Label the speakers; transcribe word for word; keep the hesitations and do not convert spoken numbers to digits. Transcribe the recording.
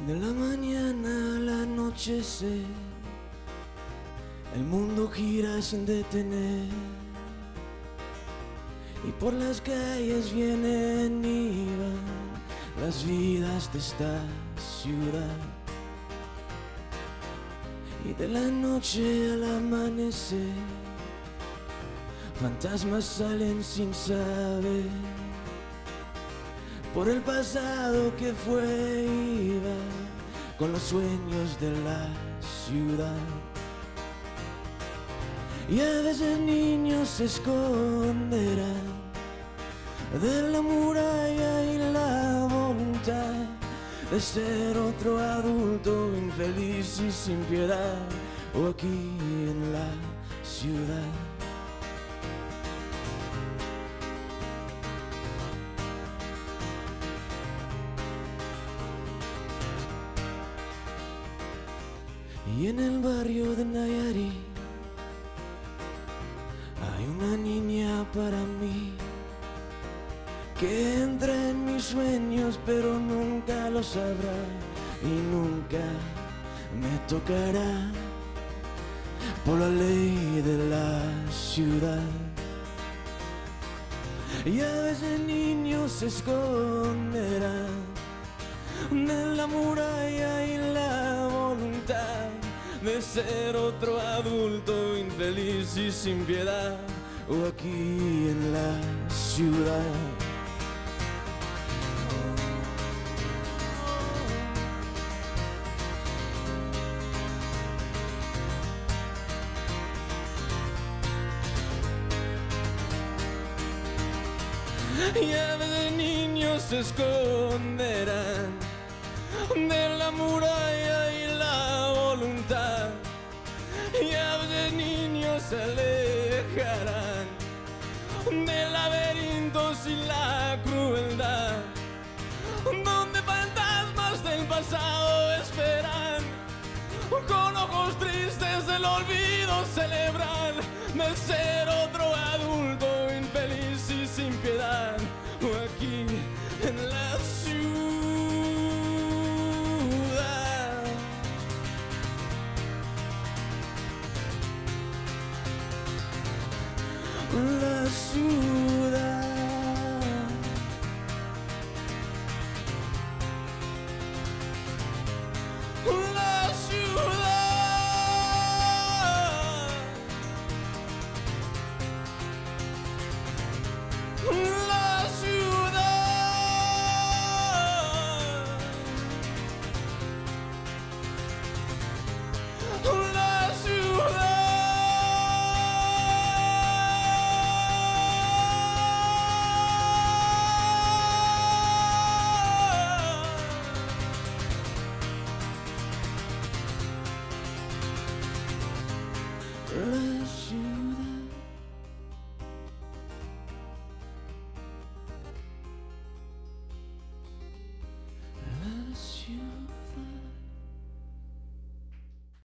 Speaker 1: De la mañana al anochecer, el mundo gira sin detener, y por las calles vienen y van las vidas de esta ciudad. Y de la noche al amanecer, fantasmas salen sin saber por el pasado que fue y va con los sueños de la ciudad. Y a veces niños se esconderán de la muralla y la voluntad de ser otro adulto infeliz y sin piedad, o aquí en la ciudad. Y en el barrio de Nayarit hay una niña para mí que entra en mis sueños, pero nunca lo sabrá y nunca me tocará por la ley de la ciudad. Y a veces niños se esconderán de la muralla y la voluntad de ser otro adulto infeliz y sin piedad, o aquí en la ciudad. Y a veces niños se esconderán de la muralla y la voluntad, y a veces niños se alejarán de laberintos y la crueldad, donde fantasmas del pasado esperan, con ojos tristes del olvido celebran de ser otro adulto infeliz y sin piedad, o aquí